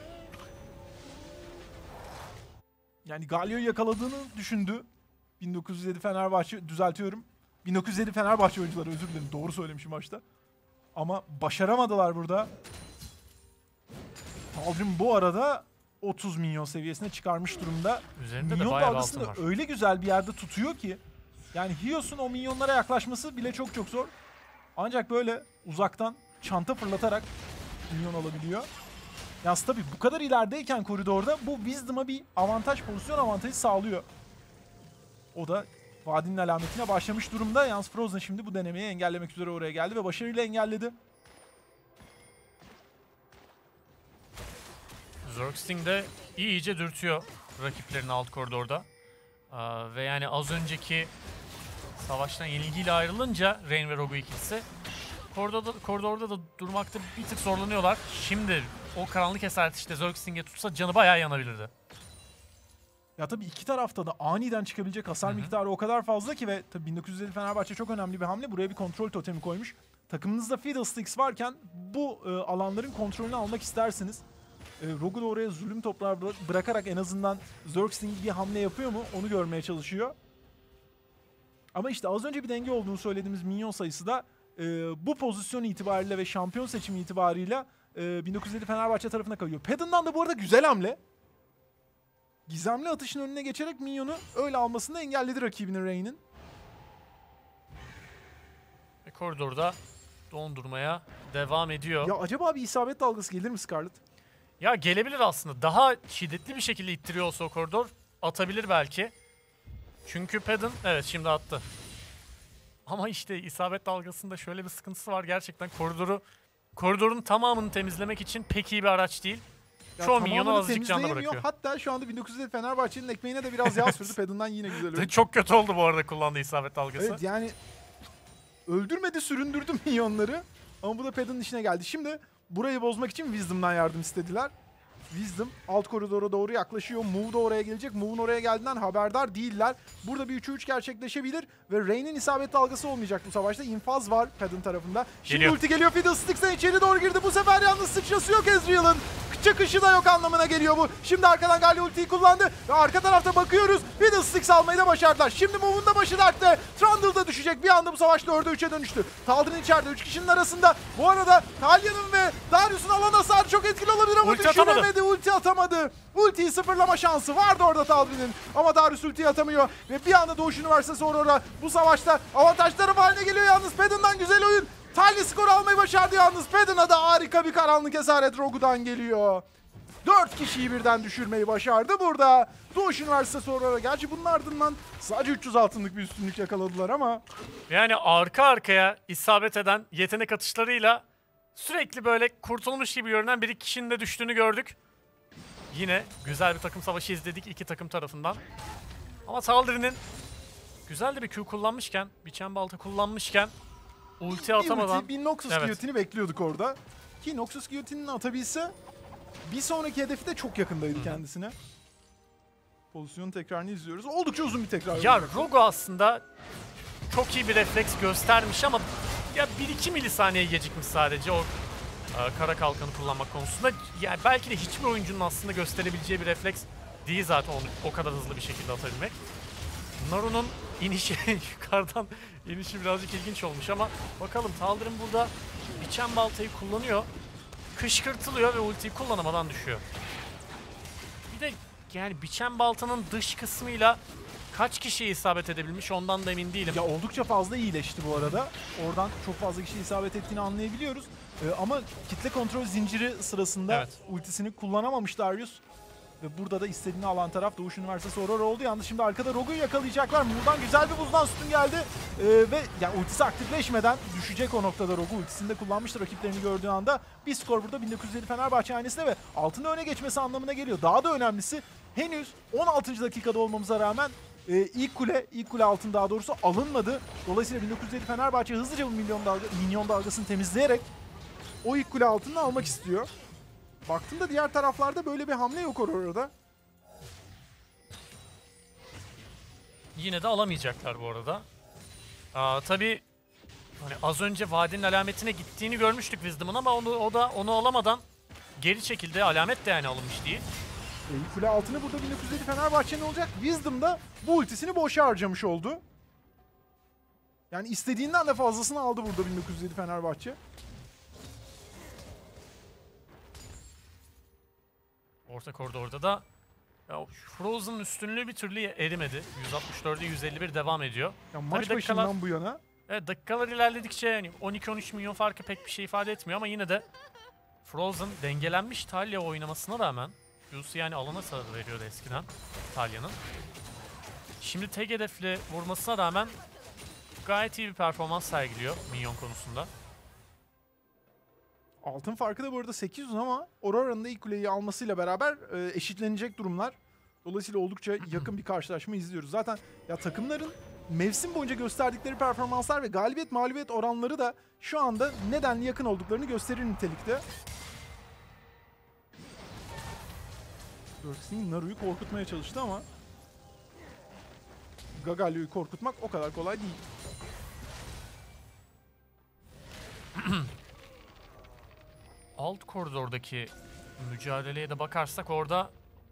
Yani Galio'yu yakaladığını düşündü. 1907 Fenerbahçe, düzeltiyorum. 1907 Fenerbahçe oyuncuları, özür dilerim, doğru söylemişim başta. Ama başaramadılar burada. Tal'Darim bu arada 30 milyon seviyesine çıkarmış durumda. Üzerinde de Minyon bayağı bir dalgasını altın var. öyle güzel bir yerde tutuyor ki. Yani Hios'un o minyonlara yaklaşması bile çok zor. Ancak böyle uzaktan çanta fırlatarak minyon alabiliyor. Yalnız tabii bu kadar ilerideyken koridorda bu Wisdom'a bir avantaj, pozisyon avantajı sağlıyor. O da vadinin alametine başlamış durumda. Yalnız Frozen şimdi bu denemeyi engellemek üzere oraya geldi ve başarıyla engelledi. Zergsting de iyice dürtüyor rakiplerini alt koridorda. Ve yani az önceki savaştan yenilgiyle ayrılınca Rain ve Rogu ikilisi koridorda da durmakta bir tık zorlanıyorlar. Şimdi o karanlık esaret işte Zergsting'e tutsa canı bayağı yanabilirdi. Ya tabii iki tarafta da aniden çıkabilecek hasar miktarı o kadar fazla ki ve tabii 1907 Fenerbahçe çok önemli bir hamle. Buraya bir kontrol totemi koymuş. Takımınızda Fiddlesticks varken bu alanların kontrolünü almak istersiniz. Rogu da oraya zulüm toprağı bırakarak en azından Zergsting bir hamle yapıyor mu onu görmeye çalışıyor. Ama işte az önce bir denge olduğunu söylediğimiz minyon sayısı da bu pozisyon itibariyle ve şampiyon seçimi itibariyle 1907 Fenerbahçe tarafına kayıyor. Pedon'dan da bu arada güzel hamle. Gizemli atışın önüne geçerek minyonu öyle almasını engelledi rakibinin Rain'in. Ve koridorda dondurmaya devam ediyor. Ya acaba bir isabet dalgası gelir mi Scarlet? Ya gelebilir aslında. Daha şiddetli bir şekilde ittiriyor olsa o koridor atabilir belki. Çünkü Pedon evet şimdi attı. Ama işte isabet dalgasında şöyle bir sıkıntısı var. Gerçekten koridorun tamamını temizlemek için pek iyi bir araç değil. Ya Çoğu minyonu tamamını azıcık canlı temizleyemiyor. bırakıyor. Hatta şu anda 1907 Fenerbahçe'nin ekmeğine de biraz yağ sürdü. Pedon'dan yine güzel öldü. Çok kötü oldu bu arada kullandığı isabet dalgası. Evet yani öldürmedi, süründürdü minyonları. Ama bu da Pedon'un işine geldi. Şimdi burayı bozmak için Wisdom'dan yardım istediler. Wisdom alt koridora doğru yaklaşıyor. Move da oraya gelecek. Move'un oraya geldiğinden haberdar değiller. Burada bir 3'e 3 gerçekleşebilir ve Rain'in isabet dalgası olmayacak bu savaşta. İnfaz var Pedon tarafında. Şimdi Geliyor. ulti geliyor. Fiddlesticks'ten içeri doğru girdi. Bu sefer yalnız sıçrası yok Ezreal'ın. Çıkışı da yok anlamına geliyor bu. Şimdi arkadan Galio ultiyi kullandı ve arka tarafta bakıyoruz. Fiddlesticks almayı da başardılar. Şimdi Move'un da başı dertte. Trundle da düşecek. Bir anda bu savaş 4'e 3'e dönüştü. Taldir'in içeride 3 kişinin arasında. Bu arada Talya'nın ve Darius'un alan hasarı çok etkili olabilir ama Ulti atamadı. düşüremedi. Ulti atamadı. Ultiyi sıfırlama şansı vardı orada Taldir'in. Ama Darius ultiyi atamıyor. Ve bir anda Doğuş Üniversitesi Aurora bu savaşta avantaj tarafı haline geliyor yalnız. Pedon'dan güzel oyun. Talya skoru almayı başardı yalnız. Pedon'a da harika bir karanlık esaret Rogu'dan geliyor. 4 kişiyi birden düşürmeyi başardı burada. Doğuş Üniversitesi Aurora. Gerçi bunun ardından sadece 300 altınlık bir üstünlük yakaladılar ama. Yani arka arkaya isabet eden yetenek atışlarıyla sürekli böyle kurtulmuş gibi görünen bir iki kişinin de düştüğünü gördük. Yine güzel bir takım savaşı izledik iki takım tarafından. Ama Taldir'in güzel de bir Q kullanmışken, biçen balta kullanmışken ulti atamadan... Bir Noxus Evet. Guillotine'i bekliyorduk orada. Ki Noxus Guillotine'ini atabilse bir sonraki hedefi de çok yakındaydı kendisine. Pozisyonun tekrarını izliyoruz. Oldukça uzun bir tekrar. Ya olacak. Rogu aslında çok iyi bir refleks göstermiş ama ya 1-2 milisaniye gecikmiş sadece o kara kalkanı kullanmak konusunda. Yani belki de hiçbir oyuncunun aslında gösterebileceği bir refleks değil zaten onu o kadar hızlı bir şekilde atabilmek. Naru'nun inişi, yukarıdan inişi birazcık ilginç olmuş ama bakalım Taldir'in burada biçen baltayı kullanıyor. Kışkırtılıyor ve ultiyi kullanamadan düşüyor. Bir de yani biçen baltanın dış kısmıyla kaç kişiye isabet edebilmiş ondan da emin değilim. Ya oldukça fazla iyileşti bu arada. Oradan çok fazla kişi isabet ettiğini anlayabiliyoruz. Ama kitle kontrol zinciri sırasında Evet. ultisini kullanamamış Darius. Ve burada da istediğini alan taraf Doğuş Üniversitesi Aurora oldu. Yalnız şimdi arkada Rogu'yu yakalayacaklar. Buradan güzel bir buzdan sütun geldi. Ve yani ultisi aktifleşmeden düşecek o noktada Rogu. Ultisini de kullanmıştı rakiplerini gördüğü anda. Bir skor burada 1907 Fenerbahçe hanesine ve altında öne geçmesi anlamına geliyor. Daha da önemlisi henüz 16. dakikada olmamıza rağmen ilk kule altın daha doğrusu alınmadı. Dolayısıyla 1907 Fenerbahçe hızlıca bu minyon dalgasını temizleyerek o ilk kule altını almak istiyor. Baktığımda diğer taraflarda böyle bir hamle yok orada. Yine de alamayacaklar bu arada. Tabii hani az önce vadinin alametine gittiğini görmüştük Wisdom'un ama onu alamadan geri çekildi. Alamet de yani alınmış değil. Kule altını burada 1907 Fenerbahçe'nin olacak. Wisdom da bu ultisini boşa harcamış oldu. Yani istediğinden de fazlasını aldı burada 1907 Fenerbahçe. Orta koridorda da ya Frozen'ın üstünlüğü bir türlü erimedi. 164'e 151 devam ediyor. Ya maç Tabii başından bu yana. Evet, dakikalar ilerledikçe yani 12-13 milyon farkı pek bir şey ifade etmiyor ama yine de Frozen dengelenmiş Talya oynamasına rağmen Q'su yani alana sarı veriyordu eskiden Talya'nın. Şimdi tek hedefli vurmasına rağmen gayet iyi bir performans sergiliyor minyon konusunda. Altın farkı da bu arada 800 ama Aurora'nın da ilk kuleyi almasıyla beraber eşitlenecek durumlar. Dolayısıyla oldukça yakın bir karşılaşma izliyoruz. Zaten ya takımların mevsim boyunca gösterdikleri performanslar ve galibiyet mağlubiyet oranları da şu anda nedenli yakın olduklarını gösterir nitelikte. Zergsting Naru'yu korkutmaya çalıştı ama Gagalio'yu korkutmak o kadar kolay değil. Alt koridordaki mücadeleye de bakarsak orada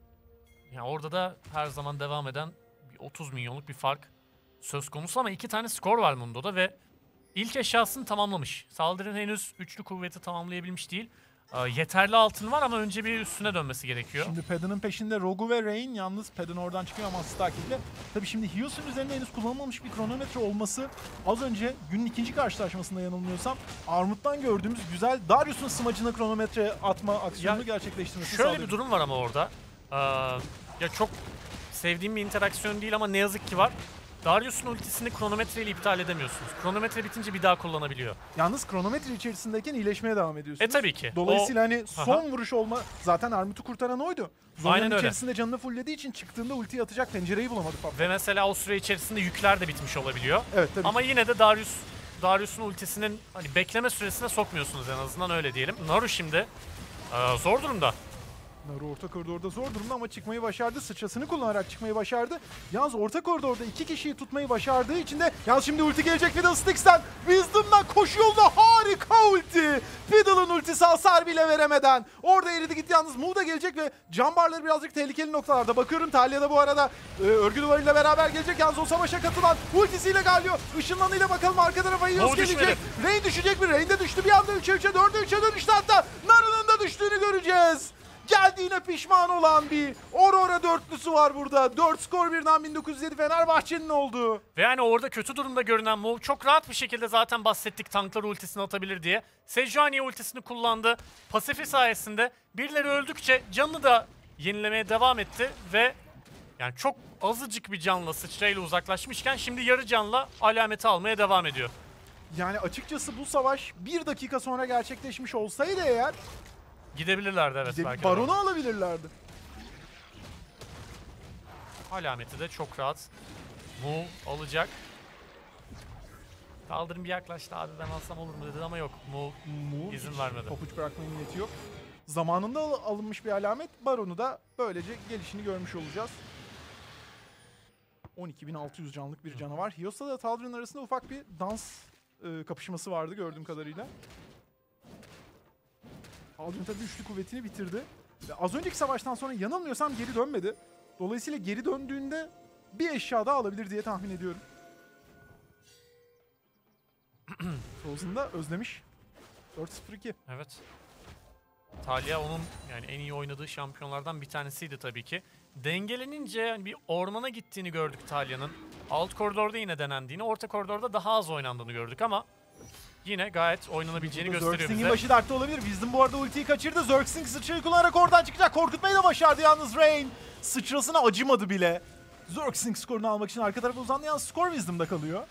da her zaman devam eden bir 30 milyonluk bir fark söz konusu ama 2 tane skor var Mundo'da ve ilk eşyasını tamamlamış. Saldırının henüz üçlü kuvveti tamamlayabilmiş değil. Yeterli altın var ama önce bir üstüne dönmesi gerekiyor. Şimdi Pedon'un peşinde Rogu ve Rain. Yalnız Pedon oradan çıkıyor ama asist takiple. Tabii şimdi Hios'un üzerinde henüz kullanılmamış bir kronometre olması az önce günün ikinci karşılaşmasında yanılmıyorsam Armut'tan gördüğümüz güzel Darius'un smacına kronometre atma aksiyonunu gerçekleştirmesi Şöyle sağlıyor. bir durum var ama orada. Ya çok sevdiğim bir interaksiyon değil ama ne yazık ki var. Darius'un ultisini kronometreyle iptal edemiyorsunuz. Kronometre bitince bir daha kullanabiliyor. Yalnız kronometre içerisindeyken iyileşmeye devam ediyorsunuz. Tabii ki. Dolayısıyla hani son vuruş olma zaten Armut'u kurtaran oydu. Aynen Zonanın öyle. içerisinde canını fulllediği için çıktığında ultiyi atacak pencereyi bulamadı Papa. Ve mesela o süre içerisinde yükler de bitmiş olabiliyor. Evet tabii. Ama yine de Darius'un ultisinin hani bekleme süresine sokmuyorsunuz en azından öyle diyelim. Naru şimdi zor durumda. Naru orta koridorda zor durumda ama çıkmayı başardı. Sıçrasını kullanarak çıkmayı başardı. Yalnız orta koridorda 2 kişiyi tutmayı başardığı için de yalnız şimdi ulti gelecek Fiddlesticks'ten. Wisdom'dan koşu yolda harika ulti. Fiddle'ın ultisi hasar bile veremeden. Orada eridi gitti yalnız. Mu da gelecek ve can barları birazcık tehlikeli noktalarda. Bakıyorum Talia da bu arada örgü duvarıyla beraber gelecek. Yalnız o savaşa katılan ultisiyle geliyor. Işınlanıyla bakalım arka tarafa Hios gelecek. Rain düşecek mi? Rain de düştü. Bir anda 3'e 3'e 4'e 3'e dönüştü hatta. Naru'nun da düştüğünü göreceğiz. Geldiğine pişman olan bir Aurora dörtlüsü var burada. 4 skor birden 1907 Fenerbahçe'nin olduğu. Ve yani orada kötü durumda görünen Mu çok rahat bir şekilde zaten bahsettik tanklar ultisini atabilir diye. Sejuani ultisini kullandı. Pasifi sayesinde birileri öldükçe canını da yenilemeye devam etti ve yani çok azıcık bir canla sıçrayla uzaklaşmışken şimdi yarı canla alameti almaya devam ediyor. Yani açıkçası bu savaş 1 dakika sonra gerçekleşmiş olsaydı eğer Gidebilirlerdi evet belki. Baron'u alabilirlerdi. Alameti de çok rahat Mu alacak. Kaldırım bir yaklaştı abi ben alsam olur mu dedi ama yok. Mu izin vermedi. Papuç bırakma niyeti yok. Zamanında alınmış bir alamet. Baron'u da böylece gelişini görmüş olacağız. 12.600 canlık bir canavar. Hios'la da Taldir'in arasında ufak bir dans kapışması vardı gördüğüm kadarıyla. Taldir'in tabii üçlü kuvvetini bitirdi. Ve az önceki savaştan sonra yanılmıyorsam geri dönmedi. Dolayısıyla geri döndüğünde bir eşya daha alabilir diye tahmin ediyorum. Frozen da özlemiş. 4-0-2. Evet. Talia onun yani en iyi oynadığı şampiyonlardan bir tanesiydi tabii ki. Dengelenince yani bir ormana gittiğini gördük Talia'nın. Alt koridorda yine denendiğini, orta koridorda daha az oynandığını gördük ama yine gayet oynanabileceğini gösteriyor Zergsting'in bize. başı dertte olabilir. Wisdom bu arada ultiyi kaçırdı. Zergsting sıçrayı kullanarak oradan çıkacak. Korkutmayı da başardı yalnız Rain. Sıçrasına acımadı bile. Zergsting skorunu almak için arka tarafa uzandı. Yalnız skor Wisdom'da kalıyor.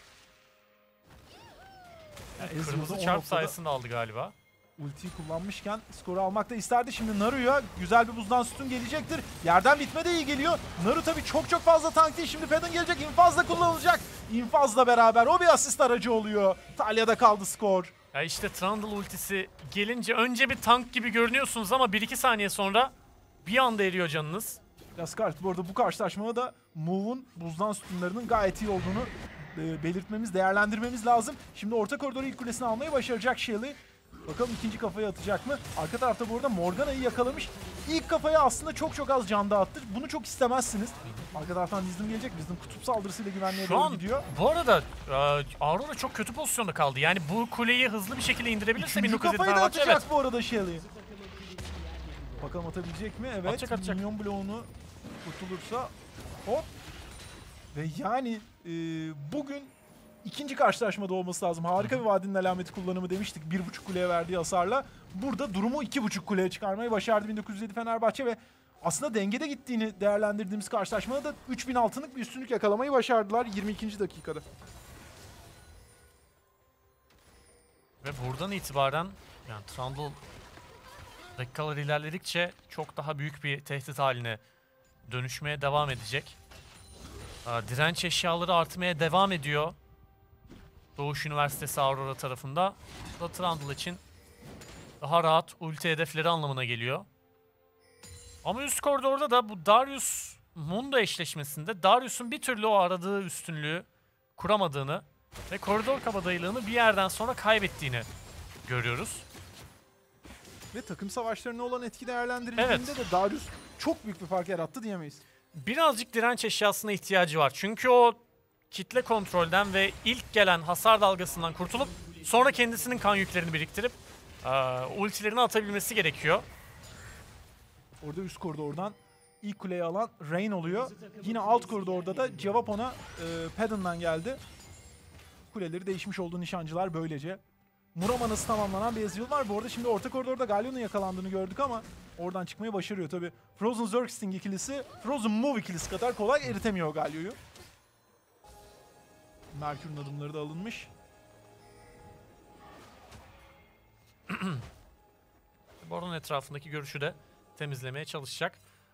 Yani Ezreal'da kırmızı o çarp noktada sayesinde aldı galiba. ultiyi kullanmışken skoru almak da isterdi. Şimdi Naru'ya güzel bir buzdan sütun gelecektir. Yerden bitme de iyi geliyor. Naru tabii çok fazla tank değil. Şimdi Pedon gelecek. İnfaz da kullanılacak. İnfazla beraber o bir asist aracı oluyor. Talia'da kaldı skor. Ya işte Trundle ultisi gelince önce bir tank gibi görünüyorsunuz ama 1-2 saniye sonra bir anda eriyor canınız. Laskart bu arada bu karşılaşmada da Move'un buzdan sütunlarının gayet iyi olduğunu belirtmemiz, değerlendirmemiz lazım. Şimdi orta koridoru ilk kulesini almayı başaracak Shelly. Bakalım ikinci kafayı atacak mı? Arka tarafta bu arada Morgana'yı yakalamış. İlk kafaya aslında çok az can dağıttı. Bunu çok istemezsiniz. Arka taraftan Wisdom gelecek. Wisdom kutup saldırısıyla güvenliğe Şu doğru an gidiyor. bu arada Aurora çok kötü pozisyonda kaldı. Yani bu kuleyi hızlı bir şekilde indirebilirse Üçüncü 1907 kafayı da Fenerbahçe atacak evet. bu arada Shelly. Bakalım atabilecek mi? Evet. Atacak. Minyon bloğunu kurtulursa hop. Ve yani bugün ikinci karşılaşmada olması lazım. Harika bir vadinin alameti kullanımı demiştik. 1.5 kuleye verdiği hasarla. Burada durumu 2.5 kuleye çıkarmayı başardı 1907 Fenerbahçe ve aslında dengede gittiğini değerlendirdiğimiz karşılaşmada da 3000 altınlık bir üstünlük yakalamayı başardılar 22. dakikada. Ve buradan itibaren yani Trundle dakikalar ilerledikçe çok daha büyük bir tehdit haline dönüşmeye devam edecek. Direnç eşyaları artmaya devam ediyor. Doğuş Üniversitesi Aurora tarafında. Bu da Trundle için daha rahat ulti hedefleri anlamına geliyor. Ama üst koridorda da bu Darius Mundo eşleşmesinde Darius'un bir türlü o aradığı üstünlüğü kuramadığını ve koridor kabadayılığını bir yerden sonra kaybettiğini görüyoruz. Ve takım savaşlarına olan etki değerlendirildiğinde Evet. de Darius çok büyük bir fark yarattı diyemeyiz. Birazcık direnç eşyasına ihtiyacı var. Çünkü o kitle kontrolden ve ilk gelen hasar dalgasından kurtulup sonra kendisinin kan yüklerini biriktirip ultilerini atabilmesi gerekiyor. Orada üst koridordan ilk kuleyi alan Rain oluyor. Yine alt koridorda da cevap ona Padden'dan geldi. Kuleleri değişmiş oldu nişancılar böylece. Muramanası tamamlanan bir Ezreal var. Bu arada şimdi orta koridorda Galio'nun yakalandığını gördük ama oradan çıkmayı başarıyor tabi. Frozen Zergsting ikilisi, Frozen Move ikilisi kadar kolay eritemiyor Galio'yu. Merkür'ün adımları da alınmış. Baron etrafındaki görüşü de temizlemeye çalışacak.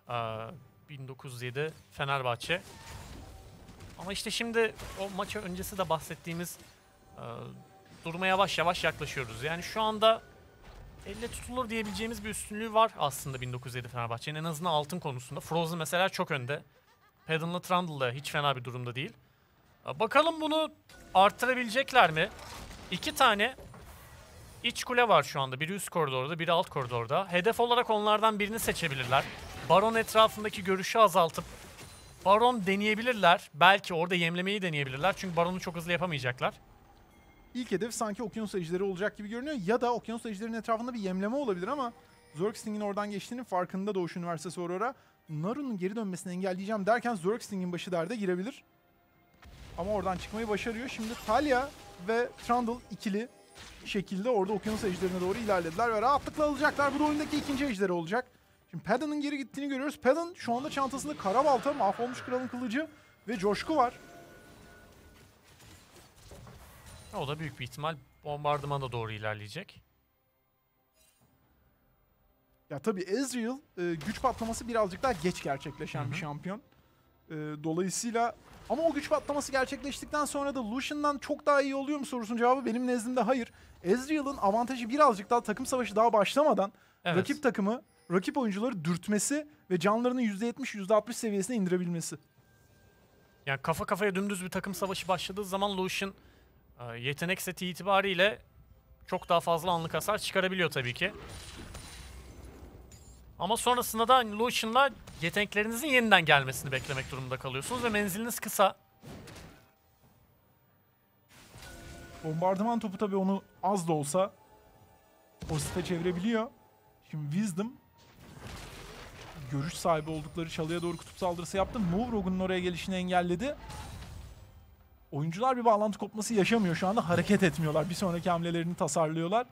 1907 Fenerbahçe. Ama işte şimdi o maç öncesi de bahsettiğimiz duruma yavaş yavaş yaklaşıyoruz. Yani şu anda elle tutulur diyebileceğimiz bir üstünlüğü var aslında 1907 Fenerbahçe'nin. En azından altın konusunda. Frozen mesela çok önde. Padden'la Trundle da hiç fena bir durumda değil. Bakalım bunu arttırabilecekler mi? 2 tane iç kule var şu anda. Biri üst koridorda, biri alt koridorda. Hedef olarak onlardan birini seçebilirler. Baron etrafındaki görüşü azaltıp Baron deneyebilirler. Belki orada yemlemeyi deneyebilirler. Çünkü Baron'u çok hızlı yapamayacaklar. İlk hedef sanki Okyanus Ejderi olacak gibi görünüyor. Ya da Okyanus Ejderi'nin etrafında bir yemleme olabilir ama Zergsting'in oradan geçtiğinin farkında Doğuş Üniversitesi Aurora. Naru'nun geri dönmesini engelleyeceğim derken Zergsting'in başı derde girebilir. Ama oradan çıkmayı başarıyor. Şimdi Talia ve Trundle ikili şekilde orada Okyanus Ejderi'ne doğru ilerlediler ve rahatlıkla alacaklar. Bu da oyundaki ikinci ejderi olacak. Şimdi Padden'ın geri gittiğini görüyoruz. Padden şu anda çantasında kara balta, mahvolmuş kralın kılıcı ve coşku var. O da büyük bir ihtimal bombardımana doğru ilerleyecek. Ya tabii Ezreal güç patlaması birazcık daha geç gerçekleşen bir şampiyon. Dolayısıyla ama o güç patlaması gerçekleştikten sonra da Lucian'dan çok daha iyi oluyor mu sorusunun cevabı benim nezdimde hayır. Ezreal'ın avantajı birazcık daha takım savaşı daha başlamadan Evet. rakip takımı, rakip oyuncuları dürtmesi ve canlarını %70, %60 seviyesine indirebilmesi. Yani kafa kafaya dümdüz bir takım savaşı başladığı zaman Lucian yetenek seti itibariyle çok daha fazla anlık hasar çıkarabiliyor tabii ki. Ama sonrasında da Lucian'la yeteneklerinizin yeniden gelmesini beklemek durumunda kalıyorsunuz ve menziliniz kısa. Bombardıman topu tabii onu az da olsa pozitife çevirebiliyor. Şimdi Wisdom görüş sahibi oldukları çalıya doğru kutup saldırısı yaptı. Move Rogue'un oraya gelişini engelledi. Oyuncular bir bağlantı kopması yaşamıyor şu anda. Hareket etmiyorlar. Bir sonraki hamlelerini tasarlıyorlar.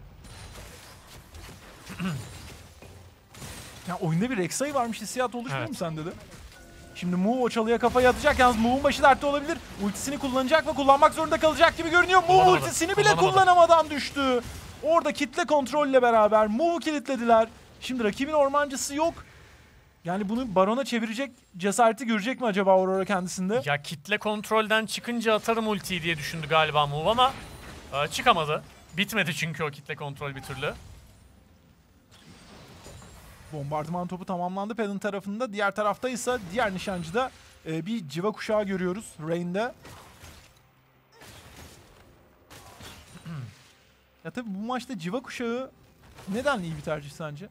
Ya oyunda bir Rek'Sai varmış hissiyat oluşmuyor mu sende de? Şimdi Move o çalıya kafayı atacak. Yalnız Move'un başı dertte olabilir. Ultisini kullanacak ve kullanmak zorunda kalacak gibi görünüyor. Move Kullanamadı. ultisini bile kullanamadan düştü. Orada kitle kontrolle beraber Move'u kilitlediler. Şimdi rakibin ormancısı yok. Yani bunu Baron'a çevirecek cesareti görecek mi acaba Aurora kendisinde? Ya kitle kontrolden çıkınca atarım ultiyi diye düşündü galiba Move ama çıkamadı. Bitmedi çünkü o kitle kontrol bir türlü. Bombardıman topu tamamlandı Padden tarafında. Diğer tarafta ise diğer nişancıda bir civa kuşağı görüyoruz Rain'de. Ya tabii bu maçta civa kuşağı neden iyi bir tercih sence?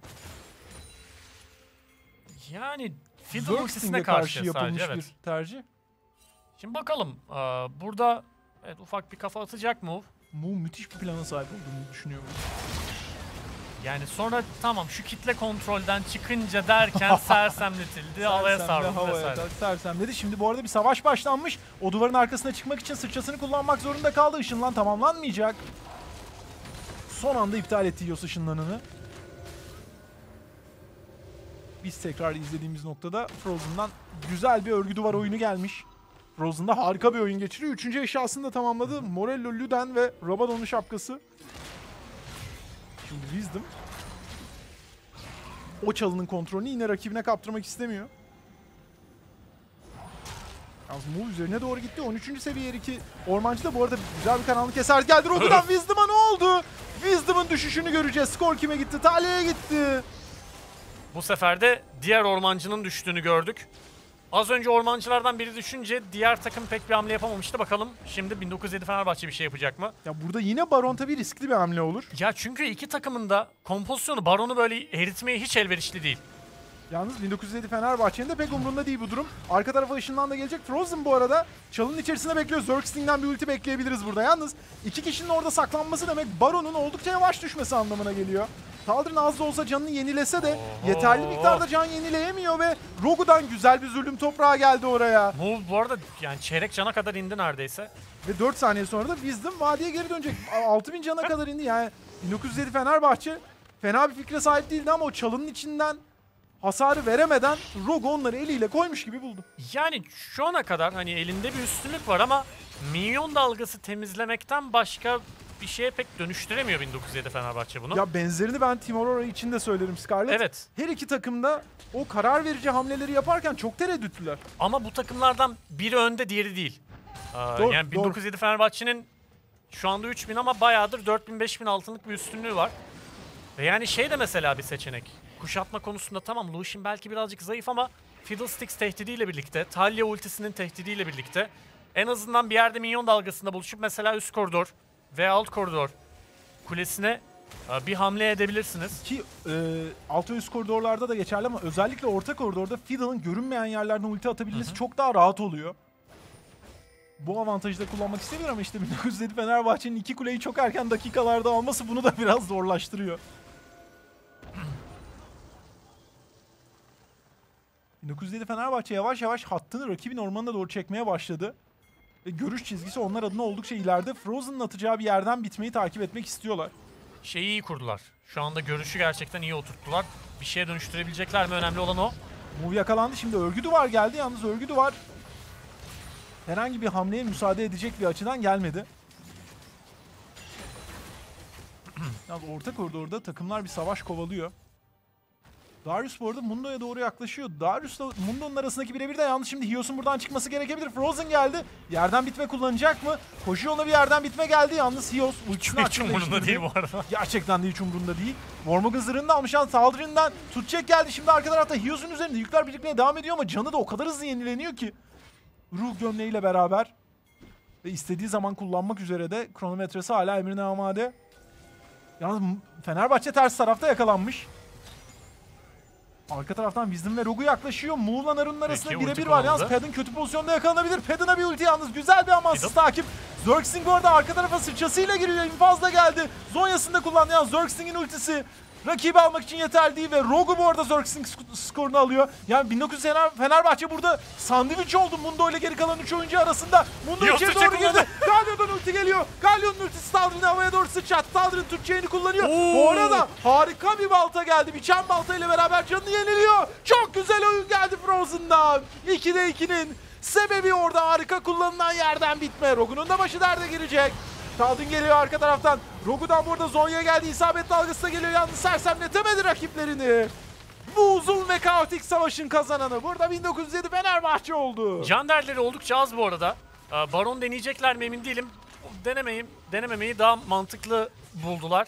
Yani Fiddle Zergsting'e ultisine karşı karşı yapılmış sadece, bir evet. tercih. Şimdi bakalım. Burada evet, ufak bir kafa atacak Move. Mu müthiş bir plana sahip olduğunu düşünüyorum. Yani sonra tamam şu kitle kontrolden çıkınca derken sersemletildi, havaya savruldu vesaire. Sersemledi. Şimdi bu arada bir savaş başlanmış. O duvarın arkasına çıkmak için sıçrasını kullanmak zorunda kaldı. Işınlan tamamlanmayacak. Son anda iptal etti Yos ışınlanını. Biz tekrar izlediğimiz noktada Frozen'dan güzel bir örgü duvar oyunu gelmiş. Frozen'da harika bir oyun geçiriyor. Üçüncü eşyasını da tamamladı. Morello, Luden ve Rabadon'un şapkası. Şimdi Wisdom o çalının kontrolünü yine rakibine kaptırmak istemiyor. Yalnız Move üzerine doğru gitti. 13. seviye 2 ormancı da bu arada güzel bir karanlık eser geldi. Rogue'dan Wisdom'a ne oldu? Wisdom'ın düşüşünü göreceğiz. Skor kime gitti? Talia'ya gitti. Bu sefer de diğer ormancının düştüğünü gördük. Az önce ormancılardan biri düşünce diğer takım pek bir hamle yapamamıştı. Bakalım şimdi 1907 Fenerbahçe bir şey yapacak mı? Ya burada yine Baron tabii riskli bir hamle olur. Ya çünkü iki takımın da kompozisyonu Baron'u böyle eritmeye hiç elverişli değil. Yalnız 1907 Fenerbahçe'nin de pek umurunda değil bu durum. Arka tarafa ışından da gelecek. Frozen bu arada çalının içerisinde bekliyor. Zergsting'den bir ulti bekleyebiliriz burada. Yalnız iki kişinin orada saklanması demek Baron'un oldukça yavaş düşmesi anlamına geliyor. Taldir'in az da olsa canını yenilese de yeterli miktarda can yenileyemiyor ve Rogu'dan güzel bir zulüm toprağı geldi oraya. Bu arada yani çeyrek cana kadar indi neredeyse. Ve 4 saniye sonra da Wisdom vadiye geri dönecek. 6000 cana kadar indi. Yani 1907 Fenerbahçe fena bir fikre sahip değildi ama o çalının içinden hasarı veremeden Rogu onları eliyle koymuş gibi buldum. Yani şu ana kadar hani elinde bir üstünlük var ama minyon dalgası temizlemekten başka bir şeye pek dönüştüremiyor 1907 Fenerbahçe bunu. Ya benzerini ben Team Aurora için de söylerim Scarlett. Evet. Her iki takım da o karar verici hamleleri yaparken çok tereddütlüler. Ama bu takımlardan biri önde diğeri değil. Doğru, Yani 1907 Fenerbahçe'nin şu anda 3000 ama bayağıdır 4000-5000 altınlık bir üstünlüğü var. Ve yani şey de mesela bir seçenek. Kuşatma konusunda tamam Lucian belki birazcık zayıf ama Fiddlesticks tehdidiyle birlikte, Talia ultisinin tehdidiyle birlikte en azından bir yerde minyon dalgasında buluşup mesela üst koridor ve alt koridor kulesine bir hamle edebilirsiniz. Ki alt ve üst koridorlarda da geçerli ama özellikle orta koridorda Fiddle'ın görünmeyen yerlerden ulti atabilmesi çok daha rahat oluyor. Bu avantajı da kullanmak istebilir ama işte 1907 Fenerbahçe'nin iki kuleyi çok erken dakikalarda alması bunu da biraz zorlaştırıyor. 1907 Fenerbahçe yavaş yavaş hattını rakibin ormanına doğru çekmeye başladı. Ve görüş çizgisi onlar adına oldukça ileride. Frozen'ın atacağı bir yerden bitmeyi takip etmek istiyorlar. Şeyi iyi kurdular. Şu anda görüşü gerçekten iyi oturttular. Bir şeye dönüştürebilecekler mi? Önemli olan o. Move yakalandı. Şimdi örgü duvar geldi. Yalnız örgü duvar herhangi bir hamleye müsaade edecek bir açıdan gelmedi. Yalnız orta koridorda takımlar bir savaş kovalıyor. Darius bu arada Mundo'ya doğru yaklaşıyor. Darius'la Mundo'nun arasındaki birebir de yalnız şimdi Hios'un buradan çıkması gerekebilir. Frozen geldi. Yerden bitme kullanacak mı? Koşuyor ona bir yerden bitme geldi. Yalnız Hios ultisini Hiç umurunda değil bu arada. Gerçekten de hiç umurunda değil. Mormog'un zırhını da almış. Yani saldırından tutacak geldi. Şimdi arka tarafta Hios'un üzerinde yükler birikmeye devam ediyor ama canı da o kadar hızlı yenileniyor ki. Ruh gömleğiyle beraber ve istediği zaman kullanmak üzere de kronometresi hala emrine amade. Yalnız Fenerbahçe ters tarafta yakalanmış. Arka taraftan Wisdom ve Rogu yaklaşıyor. Muğla Narun'un arasında Peki, birebir ulti var. Yalnız kullanıldı. Pedin kötü pozisyonda yakalanabilir. Pedin'a bir ulti yalnız. Güzel bir amansız takip. Zergsting bu arada arka tarafa sıçrasıyla giriyor. İnfaz da geldi. Zonya'sını da kullandı. Yalnız Zergsting'in ultisi rakibi almak için yeterli değil ve Rogu bu arada Zergsting skorunu alıyor. Yani 1900 Fenerbahçe burada sandviç oldu Mundo ile geri kalan 3 oyuncu arasında. Mundo Yok, içeri tutacak doğru girdi. Galio'dan ulti geliyor. Galio'nun ultisi Taldir'in havaya doğru sıçrattı. Taldir'in tutacağını kullanıyor. Bu arada harika bir balta geldi. Biçen balta ile beraber canını yeniliyor. Çok güzel oyun geldi Frozen'dan. 2'de 2'nin sebebi orada harika kullanılan yerden bitme. Rogu'nun da başı derde girecek. Taldin geliyor arka taraftan. Rogu'dan burada Zonya geldi. İsabet dalgası da geliyor. Yalnız sersemletemedi rakiplerini. Bu uzun ve kaotik savaşın kazananı burada 1907 Fenerbahçe oldu. Can derleri oldukça az bu arada. Baron deneyecekler mi emin değilim. Denememeyi daha mantıklı buldular.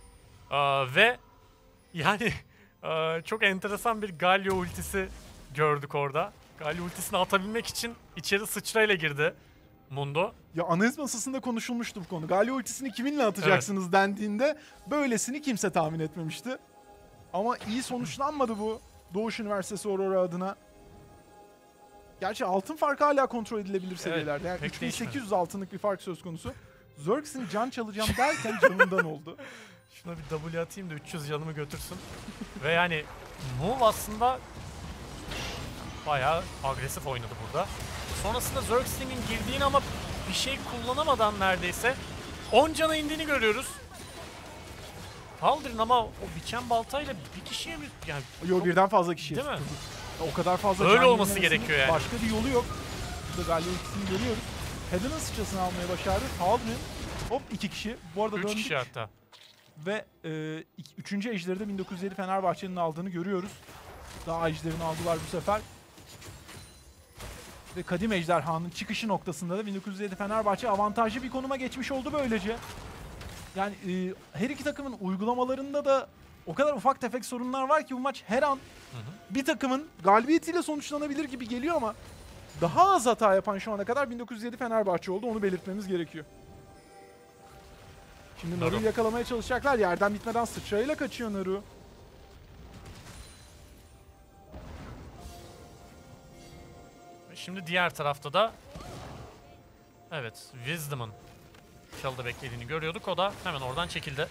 Ve yani çok enteresan bir Galio ultisi gördük orada. Galio ultisini atabilmek için içeri sıçrayla girdi Mundo. Ya analiz masasında konuşulmuştu bu konu. Galio ultisini kiminle atacaksınız dendiğinde böylesini kimse tahmin etmemişti. Ama iyi sonuçlanmadı bu Doğuş Üniversitesi Aurora adına. Gerçi altın farkı hala kontrol edilebilir seviyelerde. Yani pek 3800 altınlık bir fark söz konusu. Zergs'in can çalacağım derken canından oldu. Şuna bir W atayım da 300 canımı götürsün. Ve yani Move aslında bayağı agresif oynadı burada. Sonrasında Zergsting'in girdiğini ama bir şey kullanamadan neredeyse 10 cana indiğini görüyoruz. Taldir'in ama o biçen baltayla bir kişiye mi yani Yo birden fazla kişi. değil mi? O kadar fazla Öyle can olması yenilmesinin gerekiyor yani. Başka bir yolu yok. Burada Galio ultisini görüyoruz. Pedin'in sıçrasını almayı başardı. Taldir'in hop 2 kişi. Bu arada 3 döndük. kişi hatta. Ve 3. ejderi de 1907 Fenerbahçe'nin aldığını görüyoruz. Daha ejderini aldılar bu sefer. Ve Kadim Ejderhanın çıkışı noktasında da 1907 Fenerbahçe avantajlı bir konuma geçmiş oldu böylece. Yani her iki takımın uygulamalarında da o kadar ufak tefek sorunlar var ki bu maç her an bir takımın galibiyetiyle sonuçlanabilir gibi geliyor ama daha az hata yapan şu ana kadar 1907 Fenerbahçe oldu. Onu belirtmemiz gerekiyor. Şimdi Naru'yu yakalamaya çalışacaklar. Yerden bitmeden sıçrayla kaçıyor Naru. Şimdi diğer tarafta da evet, Wisdom'ın çalıda beklediğini görüyorduk. O da hemen oradan çekildi.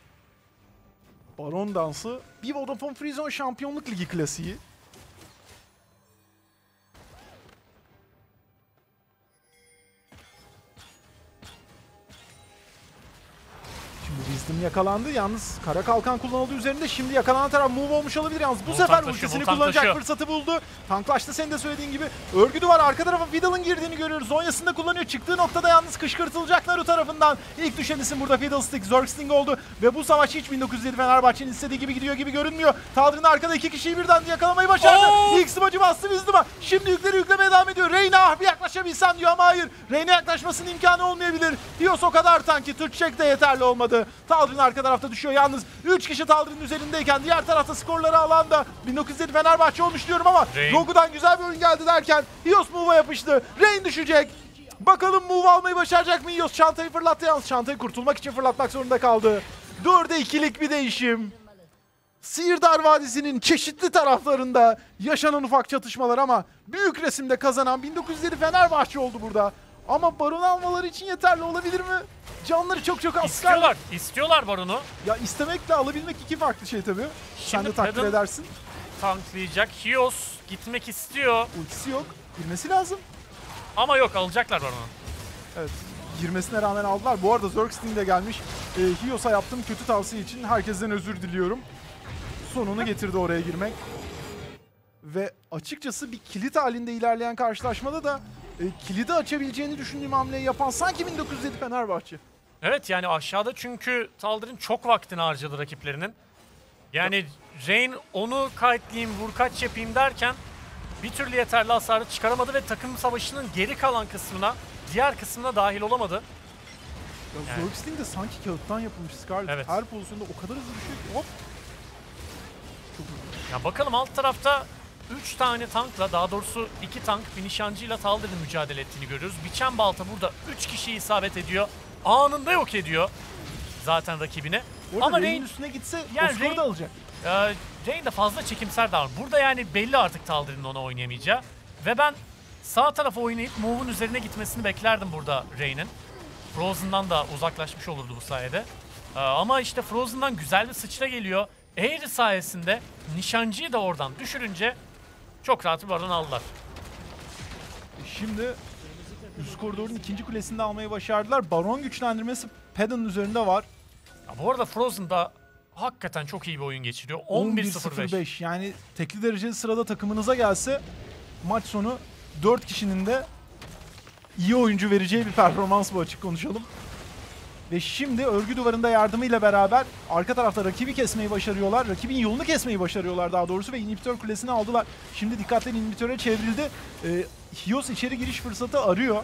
Baron dansı bir Vodafone Freezone Şampiyonluk Ligi klasiği. Şimdi Wisdom yakalandı. Yalnız kara kalkan kullanıldı üzerinde. Şimdi yakalanan taraf move olmuş olabilir. Yalnız bu Vol sefer tanklaşıyor, ultisini vol kullanacak tanklaşıyor. fırsatı buldu. Tanklaştı senin de söylediğin gibi. Örgü duvar arka tarafa Fiddle'ın girdiğini görüyoruz. Zonya'sını da kullanıyor. Çıktığı noktada yalnız kışkırtılacak Naru tarafından. İlk düşen isim burada Fiddlestick, Zergsting oldu. Ve bu savaş hiç 1907 Fenerbahçe'nin istediği gibi gidiyor gibi görünmüyor. Taldir'in arkada iki kişiyi birden yakalamayı başardı. İlk smacı bastı Wisdom'a. Şimdi yükleri yüklemeye devam ediyor. Reyna bir yaklaşabilsem diyor ama hayır. Reyna yaklaşmasının imkanı olmayabilir. Hios o kadar tanki. Türkçek de yeterli olmadı. Taldir'in arka tarafta düşüyor yalnız. 3 kişi Taldir'in üzerindeyken diğer tarafta skorları alanda 1907 Fenerbahçe olmuş diyorum ama Rogu'dan güzel bir oyun geldi derken Hios move'a yapıştı. Rain düşecek. Bakalım move almayı başaracak mı Hios? Çantayı fırlattı yalnız. Çantayı kurtulmak için fırlatmak zorunda kaldı. 4'e 2'lik bir değişim. Sihirdar Vadisi'nin çeşitli taraflarında yaşanan ufak çatışmalar ama büyük resimde kazanan 1907 Fenerbahçe oldu burada. Ama Baron almaları için yeterli olabilir mi? Canları çok az kaldı. İstiyorlar Baron'u. Ya istemekle alabilmek iki farklı şey tabii. Sen de takdir Pedal edersin. tanklayacak. Hios gitmek istiyor Ultisi yok. Girmesi lazım. ama yok, alacaklar Baron'u. Evet. Girmesine rağmen aldılar. Bu arada Zergsting de gelmiş. Hios'a yaptığım kötü tavsiye için herkesten özür diliyorum. Sonunu getirdi oraya girmek. Ve açıkçası bir kilit halinde ilerleyen karşılaşmada da kilidi açabileceğini düşündüğüm hamleyi yapan sanki 1907 Fenerbahçe. Evet, yani aşağıda çünkü Taldir'in çok vaktini harcadı rakiplerinin. Yani Rain onu kayıtlayayım, vur kaç yapayım derken bir türlü yeterli hasarı çıkaramadı ve takım savaşının geri kalan kısmına, diğer kısmına dahil olamadı. Ya Yani. Zergsting de sanki kağıttan yapılmış Scarlet. Evet. Her pozisyonda o kadar hızlı düşüyor ki hop. Çok hızlı. Ya bakalım alt tarafta 3 tane tankla, daha doğrusu 2 tank bir nişancıyla Taldir'in mücadele ettiğini görüyoruz. Biçen balta burada 3 kişiyi isabet ediyor. Anında yok ediyor zaten rakibine. Orada Ama Rain'in Rain, üstüne gitse yani o skoru da Rain- alacak. Rain de fazla çekimser davranıyor. Burada yani belli artık Taldir'in ona oynayamayacağı. Ve ben sağ tarafa oynayıp move'un üzerine gitmesini beklerdim burada Rain'in. Frozen'dan da uzaklaşmış olurdu bu sayede. Ama işte Frozen'dan güzel bir sıçra geliyor. Aery sayesinde nişancıyı da oradan düşürünce çok rahat bir baron aldılar. Şimdi üst koridorun ikinci kulesini de almayı başardılar. Baron güçlendirmesi Pedon'un üzerinde var. Ya bu arada Frozen da hakikaten çok iyi bir oyun geçiriyor. 11-0-5. 11-0-5. Yani tekli dereceli sırada takımınıza gelse maç sonu 4 kişinin de iyi oyuncu vereceği bir performans bu, açık konuşalım. Ve şimdi örgü duvarında yardımıyla beraber arka tarafta rakibi kesmeyi başarıyorlar. Rakibin yolunu kesmeyi başarıyorlar daha doğrusu ve inhibitör kulesini aldılar. Şimdi dikkatleri inhibitöre çevrildi. Hios içeri giriş fırsatı arıyor.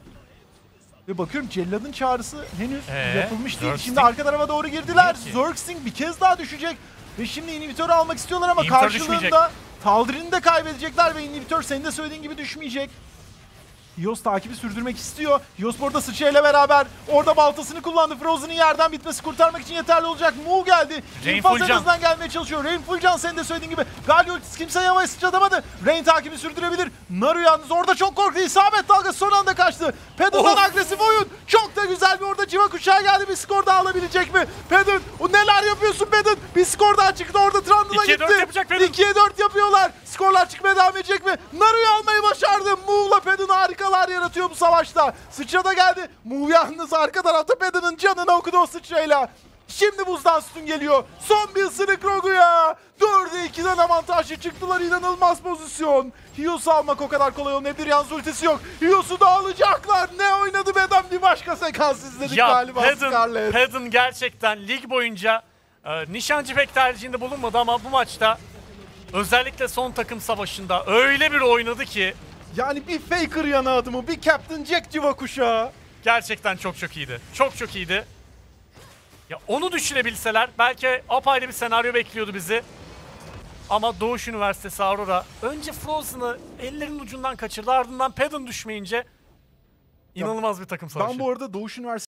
Ve bakıyorum Cellad'ın çağrısı henüz yapılmış değil. Zergsting. Şimdi arka tarafa doğru girdiler. Niye ki? Zergsting bir kez daha düşecek. Ve şimdi inhibitörü almak istiyorlar ama İnhibitör karşılığında düşmeyecek. Taldir'ini de kaybedecekler ve inhibitör senin de söylediğin gibi düşmeyecek. Hios takibi sürdürmek istiyor. Hios burada sıçrayla beraber orada baltasını kullandı. Frozen'ın yerden bitmesi kurtarmak için yeterli olacak. Mu geldi. Rain İnfaz full can. hızdan gelmeye çalışıyor. Rain full can, senin de söylediğin gibi. Galio ultisi kimseye havaya sıçratamadı. Rain takibi sürdürebilir. Naru yalnız orada çok korktu. İsabet dalgası son anda kaçtı. Pedon'dan agresif oyun. Çok da güzel bir orada civa kuşağı geldi. Bir skor daha alabilecek mi? Pedon, neler yapıyorsun Pedon? Bir skor daha çıktı orada. Trundle'a 2'ye gitti. 4 yapacak Pedon. 2'ye 4 yapıyorlar. Skorlar çıkmaya devam edecek mi? Naru'yu almayı başardı. Mu'la Pedon harikalar yaratıyor bu savaşta. Sıçra da geldi. Mu yalnız arka tarafta Pedon'un canını okudu o sıçrayla. Şimdi buzdan sütun geliyor. Son bir ısırık Rogu'ya. 4'e 2'den avantajlı çıktılar. İnanılmaz pozisyon. Hios'u almak o kadar kolay olmayabilir. Yalnız ultisi yok. Hios'u da alacaklar. Ne oynadı beden, bir başka sekans izledik Ya galiba Scarlet. Pedon gerçekten lig boyunca nişancı pek tercihinde bulunmadı ama bu maçta özellikle son takım savaşında öyle bir oynadı ki Yani bir Faker yana adımı, bir Captain Jack civa kuşağı. gerçekten çok iyiydi. Çok iyiydi. Ya onu düşürebilseler belki apayrı bir senaryo bekliyordu bizi. Ama Doğuş Üniversitesi Aurora önce Frozen'ı ellerinin ucundan kaçırdı, ardından Padden düşmeyince inanılmaz bir takım savaşı. Ben bu arada Doğuş Üniversitesi